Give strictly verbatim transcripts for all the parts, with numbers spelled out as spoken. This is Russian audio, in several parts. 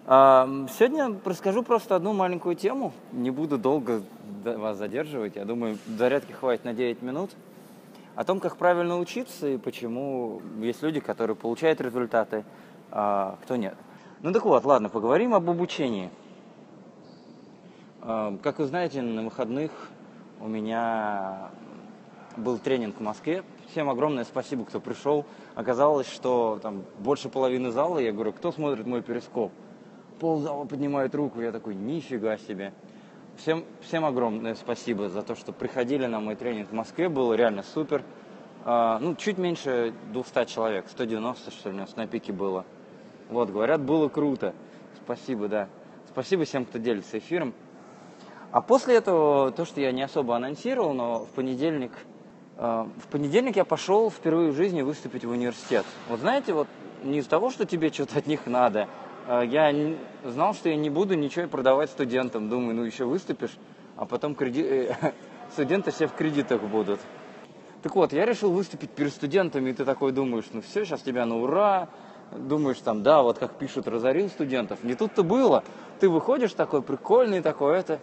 А, Сегодня расскажу просто одну маленькую тему. Не буду долго д- вас задерживать. Я думаю, зарядки хватит на девять минут. О том, как правильно учиться и почему есть люди, которые получают результаты, а кто нет. Ну так вот, ладно, поговорим об обучении. А, Как вы знаете, на выходных у меня был тренинг в Москве. Всем огромное спасибо, кто пришел. Оказалось, что там больше половины зала, я говорю, кто смотрит мой перископ? Ползала поднимает руку, я такой, нифига себе. Всем, всем огромное спасибо за то, что приходили на мой тренинг в Москве, было реально супер. А, ну, чуть меньше двухсот человек, сто девяносто, что ли, у нас на пике было. Вот, говорят, было круто. Спасибо, да. Спасибо всем, кто делится эфиром. А после этого, то, что я не особо анонсировал, но в понедельник, э, в понедельник я пошел впервые в жизни выступить в университет. Вот знаете, вот не из-за того, что тебе что-то от них надо, э, я не, знал, что я не буду ничего продавать студентам. Думаю, ну еще выступишь, а потом креди... э, студенты все в кредитах будут. Так вот, я решил выступить перед студентами, и ты такой думаешь, ну все, сейчас тебя на ура. Думаешь, там, да, вот как пишут, разорил студентов. Не тут-то было. Ты выходишь такой прикольный, такой это...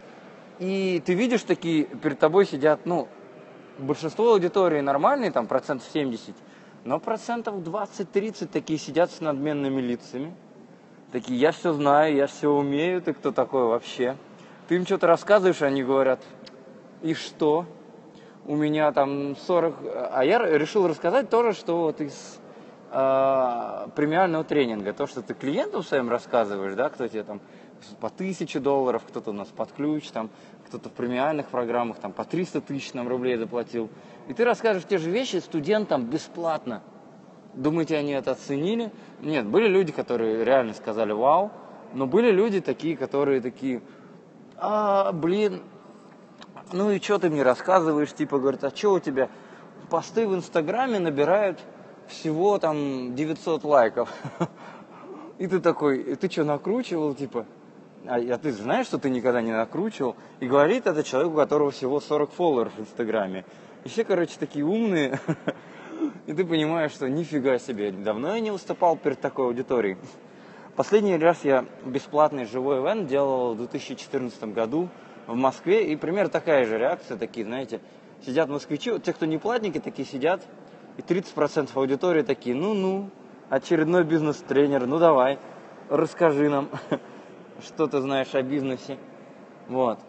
И ты видишь, такие перед тобой сидят, ну, большинство аудитории нормальные, там процентов семьдесят, но процентов двадцать-тридцать такие сидят с надменными лицами. Такие, я все знаю, я все умею, ты кто такой вообще? Ты им что-то рассказываешь, они говорят, и что? У меня там сорок... А я решил рассказать тоже, что вот из э, премиального тренинга, то, что ты клиентам своим рассказываешь, да, кто тебе там по тысяче долларов, кто-то у нас под ключ, там, кто-то в премиальных программах там по триста тысяч нам рублей заплатил. И ты расскажешь те же вещи студентам бесплатно. Думаете, они это оценили? Нет, были люди, которые реально сказали вау, но были люди такие, которые такие, а, блин, ну и что ты мне рассказываешь, типа, говорят, а что у тебя посты в Инстаграме набирают всего там девятьсот лайков. И ты такой, и ты что, накручивал, типа? А, а ты знаешь, что ты никогда не накручивал? И говорит это человек, у которого всего сорок фолловеров в Инстаграме. И все, короче, такие умные. И ты понимаешь, что нифига себе, давно я не выступал перед такой аудиторией. Последний раз я бесплатный живой ивент делал в две тысячи четырнадцатом году в Москве. И примерно такая же реакция, такие, знаете, сидят москвичи, вот те, кто не платники, такие сидят. И тридцать процентов аудитории такие, ну-ну, очередной бизнес-тренер, ну давай, расскажи нам, что ты знаешь о бизнесе. Вот.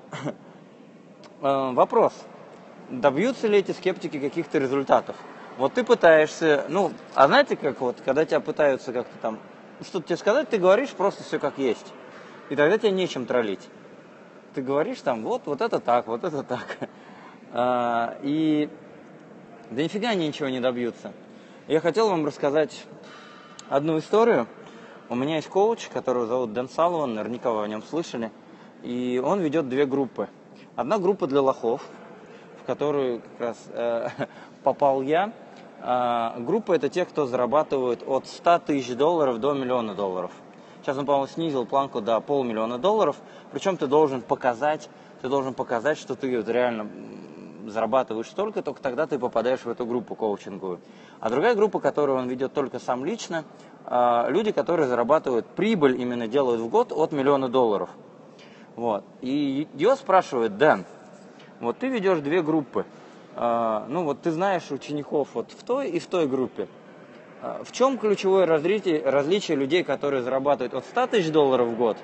Вопрос. Добьются ли эти скептики каких-то результатов? Вот ты пытаешься, ну, а знаете, как вот, когда тебя пытаются как-то там, что-то тебе сказать, ты говоришь просто все как есть. И тогда тебе нечем троллить. Ты говоришь там, вот, вот это так, вот это так. А, и да нифига они ничего не добьются. Я хотел вам рассказать одну историю. У меня есть коуч, которого зовут Дэн Салливан, наверняка вы о нем слышали. И он ведет две группы. Одна группа для лохов, в которую как раз э, попал я. А, группа — это те, кто зарабатывают от ста тысяч долларов до миллиона долларов. Сейчас он, по-моему, снизил планку до полмиллиона долларов. Причем ты должен показать, ты должен показать, что ты вот реально зарабатываешь столько, только тогда ты попадаешь в эту группу коучинговую. А другая группа, которую он ведет только сам лично, люди, которые зарабатывают прибыль, именно делают в год от миллиона долларов. Вот. И его спрашивают, Дэн, вот ты ведешь две группы, ну вот ты знаешь учеников вот в той и в той группе. В чем ключевое различие, различие людей, которые зарабатывают от ста тысяч долларов в год,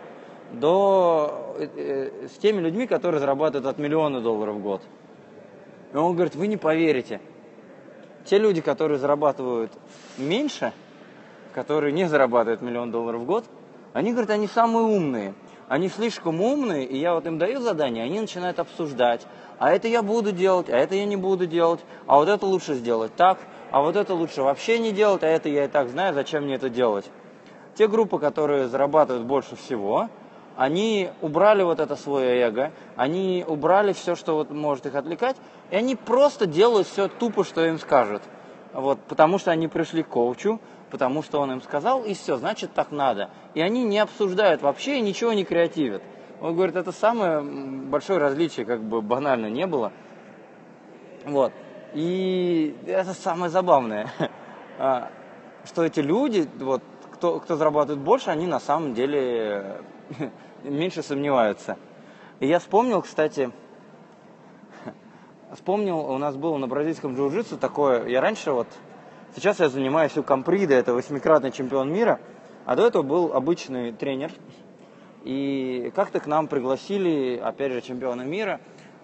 до э, с теми людьми, которые зарабатывают от миллиона долларов в год? И он говорит, вы не поверите, те люди, которые зарабатывают меньше, которые не зарабатывают миллион долларов в год, они говорят, они самые умные. Они слишком умные, и я вот им даю задание, они начинают обсуждать. А это я буду делать, а это я не буду делать, а вот это лучше сделать так, а вот это лучше вообще не делать, а это я и так знаю, зачем мне это делать. Те группы, которые зарабатывают больше всего, они убрали вот это свое эго, они убрали все, что вот может их отвлекать, и они просто делают все тупо, что им скажут. Вот, потому что они пришли к коучу, потому что он им сказал, и все, значит так надо. И они не обсуждают вообще и ничего не креативят. Он говорит, это самое большое различие, как бы банально не было. Вот. И это самое забавное, что эти люди, вот, кто, кто зарабатывает больше, они на самом деле меньше сомневаются. И я вспомнил, кстати, вспомнил, у нас было на бразильском джиу-джитсу такое, я раньше вот, сейчас я занимаюсь у Комприда, это восьмикратный чемпион мира, а до этого был обычный тренер. И как-то к нам пригласили, опять же, чемпиона мира,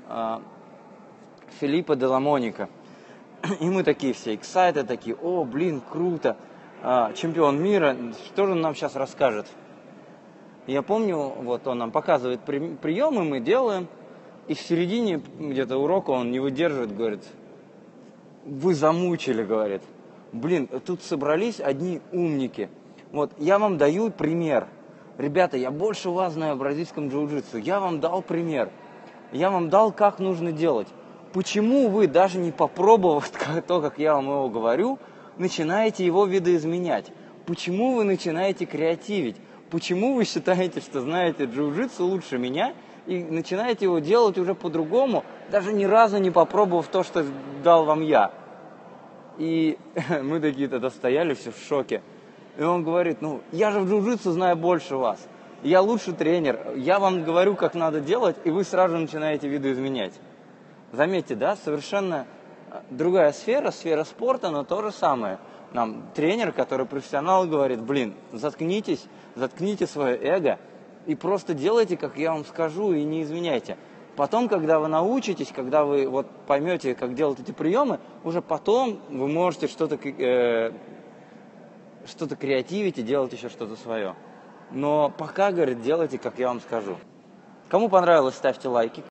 Филиппа де ла Моника. И мы такие все excited, такие, о, блин, круто, чемпион мира, что же он нам сейчас расскажет? Я помню, вот он нам показывает приемы, мы делаем, и в середине где-то урока он не выдерживает, говорит, вы замучили, говорит, блин, тут собрались одни умники, вот я вам даю пример. Ребята, я больше вас знаю в бразильском джиу-джитсу, я вам дал пример, я вам дал, как нужно делать. Почему вы, даже не попробовав то, как я вам его говорю, начинаете его видоизменять? Почему вы начинаете креативить? Почему вы считаете, что знаете джиу-джитсу лучше меня и начинаете его делать уже по-другому, даже ни разу не попробовав то, что дал вам я? И мы такие тогда стояли все в шоке. И он говорит, ну, я же в джиу-джитсу знаю больше вас. Я лучший тренер. Я вам говорю, как надо делать, и вы сразу начинаете видоизменять. Заметьте, да, совершенно другая сфера, сфера спорта, но то же самое. Нам тренер, который профессионал, говорит, блин, заткнитесь, заткните свое эго и просто делайте, как я вам скажу, и не изменяйте. Потом, когда вы научитесь, когда вы вот поймете, как делать эти приемы, уже потом вы можете что-то э, что-то креативить и делать еще что-то свое. Но пока, говорит, делайте, как я вам скажу. Кому понравилось, ставьте лайки.